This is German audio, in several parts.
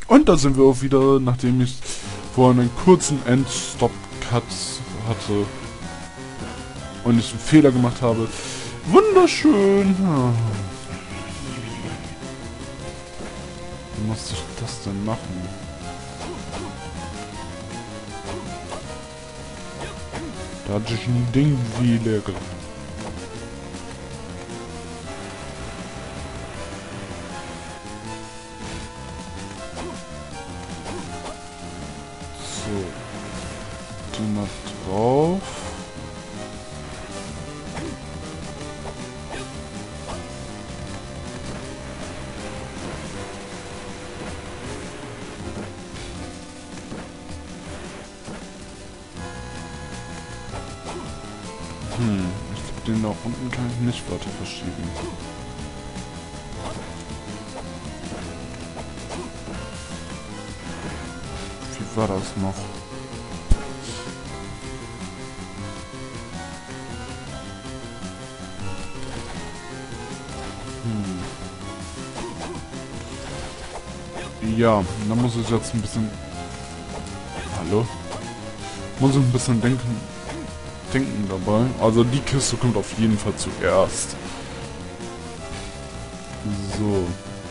Und da sind wir auch wieder, nachdem ich vorhin einen kurzen End-Stop-Cut hatte und ich einen Fehler gemacht habe. Wunderschön. Wie muss ich das denn machen? Da hatte ich ein Ding wie lecker. So. Die mal drauf. Ich glaube, den da unten kann ich nicht weiter verschieben. Wie war das noch? Ja, da muss ich jetzt ein bisschen... Hallo? Muss ich ein bisschen denken dabei. Also die Kiste kommt auf jeden Fall zuerst. So.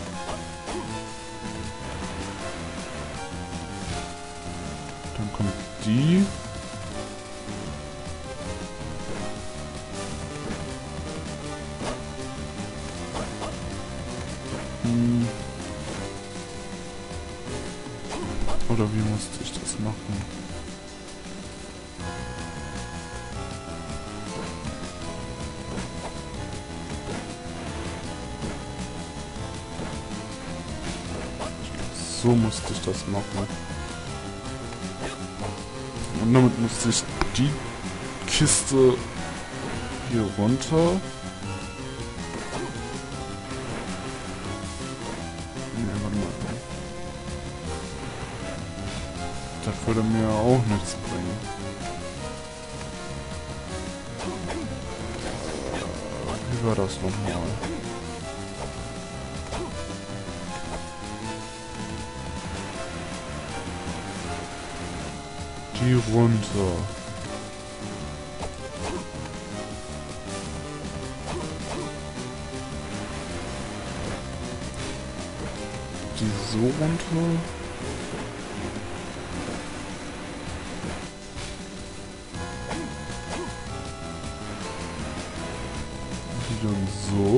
Dann kommt die. Oder wie musste ich das machen? So musste ich das machen. Und damit musste ich die Kiste hier runter. Nee, warte mal. Das würde mir auch nichts bringen. Wie war das nochmal? Die runter. Die so runter. Die dann so.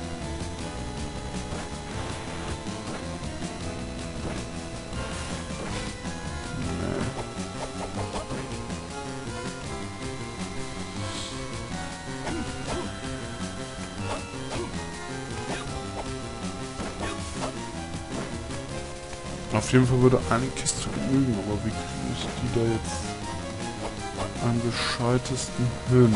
Auf jeden Fall würde eine Kiste genügen, aber wie kriege ich die da jetzt am gescheitesten hin?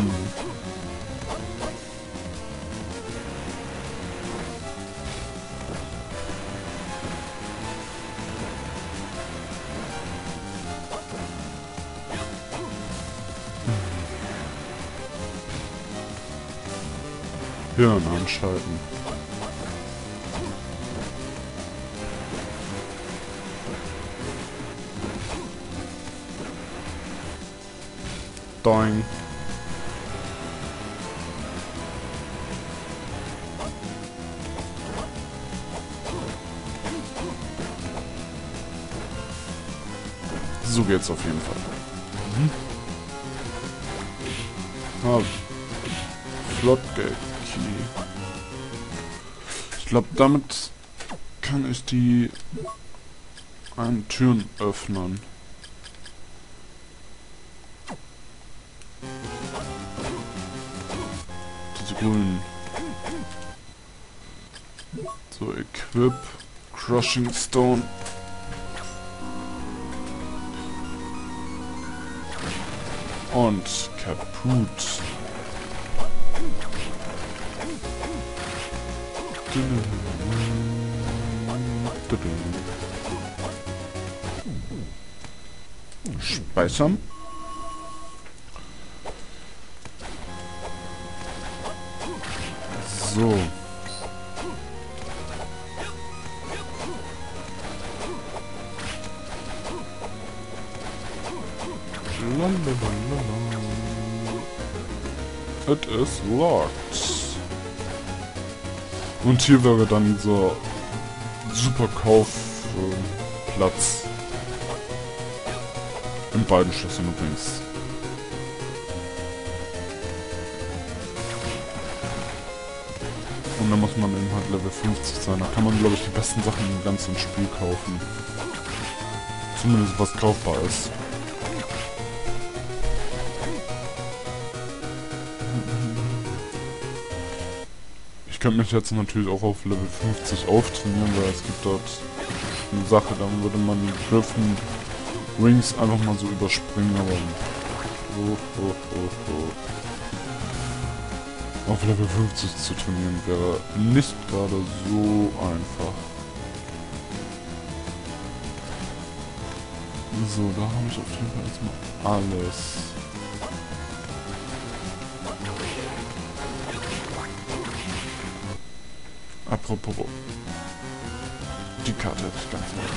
Hirn anschalten. Doing. So geht's auf jeden Fall. Floodgate Key. Ich glaube, damit kann ich die einen Türen öffnen. Diese grünen. So, Equip, Crushing Stone. Und Kaput. Speichern. So. Lalalala. It is locked. Und hier wäre dann dieser super Kaufplatz. In beiden Schlössern übrigens. Und dann muss man eben halt Level 50 sein. Da kann man, glaube ich, die besten Sachen im ganzen Spiel kaufen. Zumindest was kaufbar ist. Ich könnte mich jetzt natürlich auch auf Level 50 auftrainieren, weil es gibt dort eine Sache, dann würde man die Griffin Rings einfach mal so überspringen, aber auf Level 50 zu trainieren wäre nicht gerade so einfach. So, da habe ich auf jeden Fall erstmal alles. Apropos. Die Karte hätte ich ganz gerne.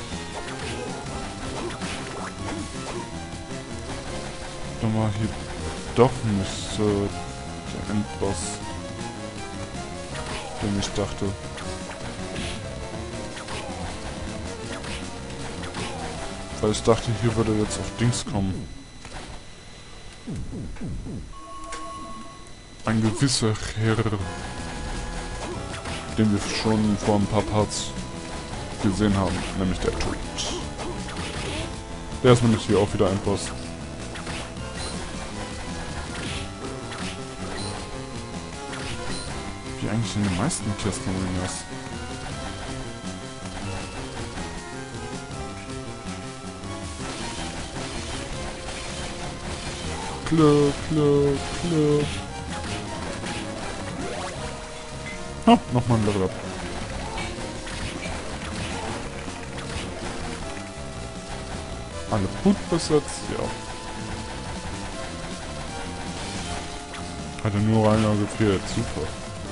Dann war hier doch nicht der Endboss, den ich dachte. Weil ich dachte, hier würde jetzt auf Dings kommen. Ein gewisser Herr, den wir schon vor ein paar Parts gesehen haben, nämlich der Tod. Der ist nämlich hier auch wieder ein Boss. Wie eigentlich in den meisten Castlevanias. Klö, klö, klö. Ah, nochmal ein Level Up. Alle gut besetzt, ja. Hatte nur Rainer gefehlt, super.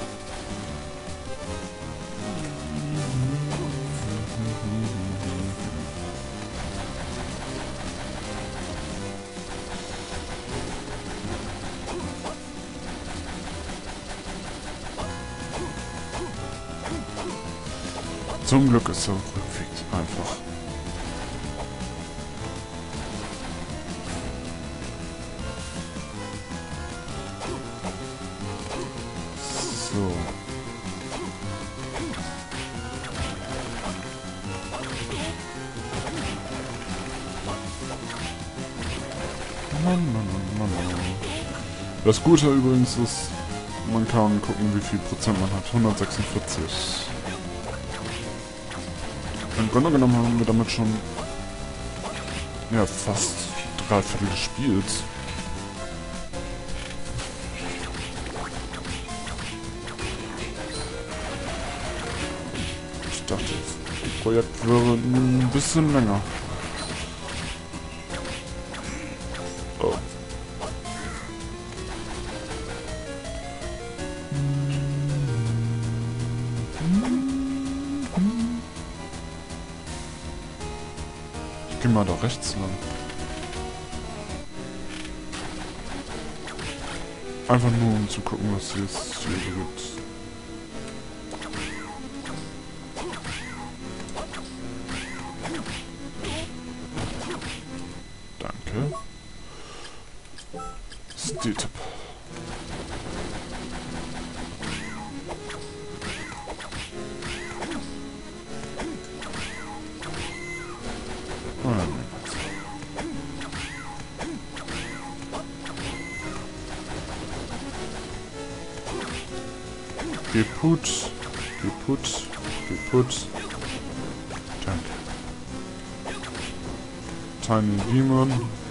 Zum Glück ist der Rückweg einfach. So. Das Gute übrigens ist, man kann gucken, wie viel Prozent man hat. 146. Im Grunde genommen haben wir damit schon ja, fast 3/4 gespielt. Ich dachte, das Projekt wäre ein bisschen länger. Oh. Ich geh mal da rechts lang. Einfach nur um zu gucken, was hier gibt. Danke. Steve. Geput. Danke. Tiny Demon.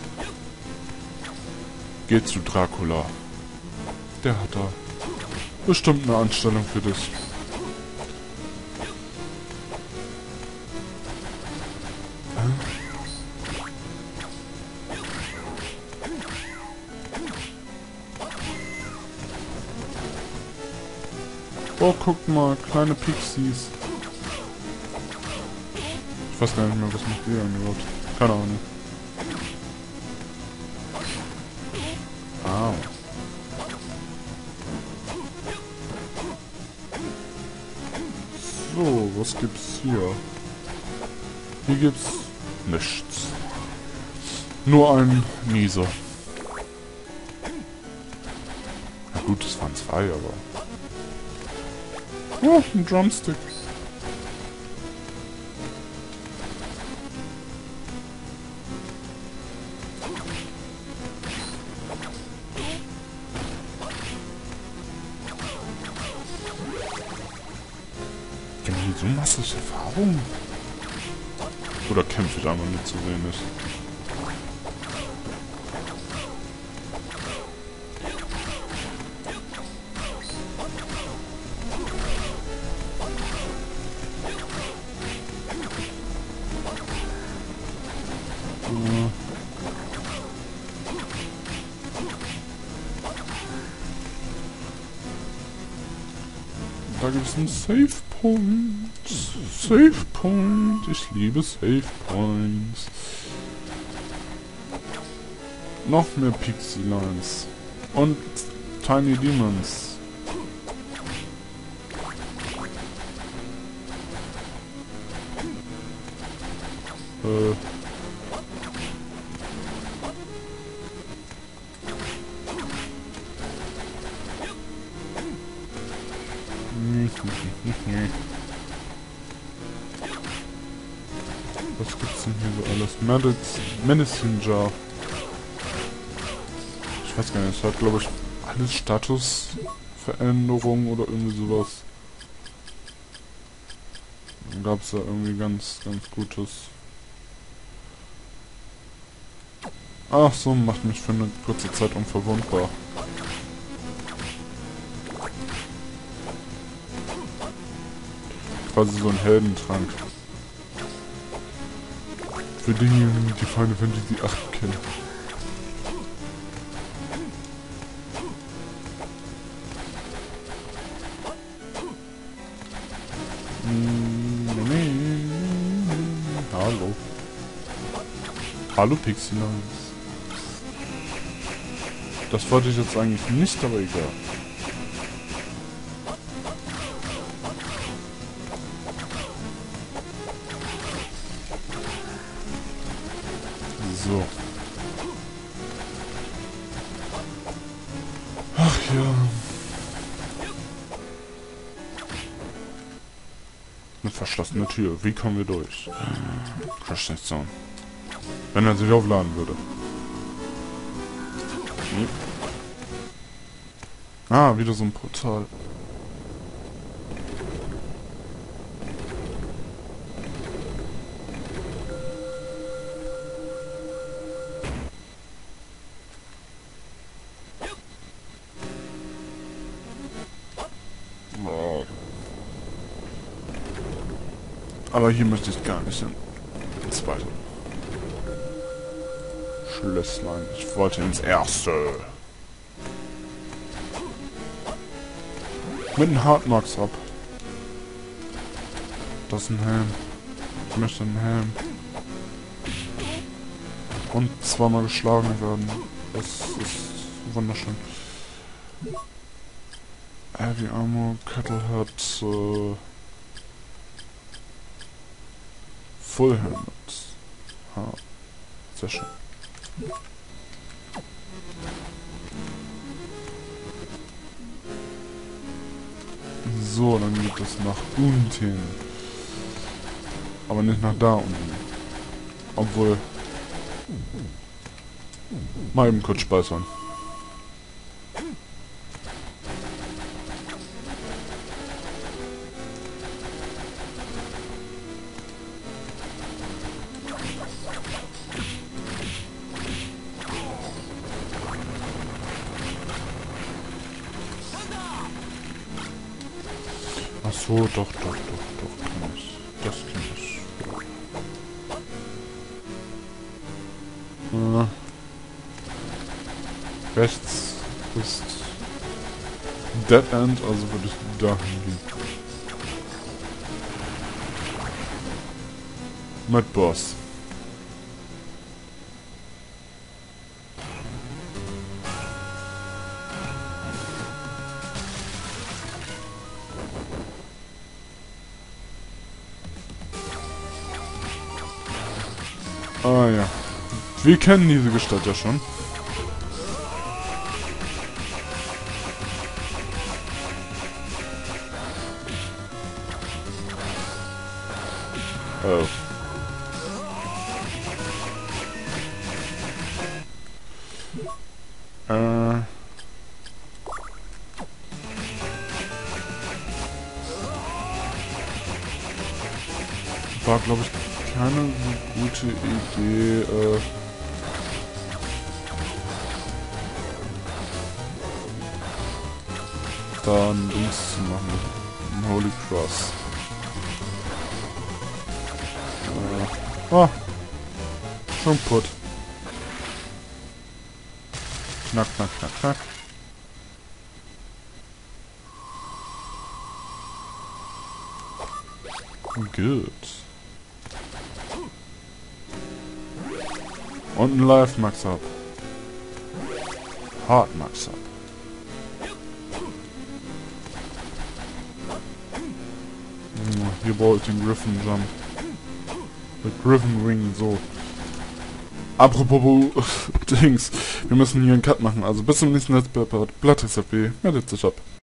Geht zu Dracula. Der hat da bestimmt eine Anstellung für dich. Oh, guck mal, kleine Pixies. Ich weiß gar nicht mehr, was macht die denn überhaupt. Keine Ahnung. Au. So, was gibt's hier? Hier gibt's nichts. Nur ein Nieser. Na gut, es waren zwei, aber... Oh, ein Drumstick. Die haben hier so massig Erfahrung. Oder kämpfe ich einfach nicht zu wenig. Da gibt es einen Save Point. Save Point. Ich liebe Save Points. Noch mehr Pixie Lines. Und Tiny Demons. Was gibt's denn hier so alles? Medicine Jar. Ich weiß gar nicht, es hat glaube ich alles Statusveränderungen oder irgendwie sowas. Dann gab's da irgendwie ganz Gutes. Ach so, macht mich für eine kurze Zeit unverwundbar. Quasi so ein Heldentrank. Für diejenigen, die Final Fantasy 8 kennen. Hallo. Hallo Pixie Lines. Das wollte ich jetzt eigentlich nicht, aber egal. So. Ach ja. Eine verschlossene Tür. Wie kommen wir durch? Crash Zone. Wenn er sich aufladen würde. Nee. Ah, wieder so ein Portal. Oh. Aber hier möchte ich gar nicht hin. Ins Zweite. Schlösslein. Ich wollte ins Erste. Mit den Hardmarks ab. Das ist ein Helm. Ich möchte einen Helm. Und zweimal geschlagen werden. Das ist wunderschön. Heavy Armor, Kettle hat Full Helmet. Ah, sehr schön. So, dann geht es nach unten. Aber nicht nach da unten. Obwohl... Mal eben kurz speichern. Ach so, doch, kann ich. Das kann ich. Rechts ist Dead End, also würde ich dahin gehen. Mit Boss. Ah ja. Wir kennen diese Gestalt ja schon. Oh. War, glaube ich, keine so gute Idee, da ein Dings zu machen. Ein Holy Cross. Oh. Schon putt. Knack, knack, knack, knack. Gut. Und ein Life Max Up. Hard Max Up. Hier brauche ich den Griffin Jump. Der Griffin Ring, so. Apropos Dings. Wir müssen hier einen Cut machen. Also bis zum nächsten Let's Play. Blattrezept meldet sich ab.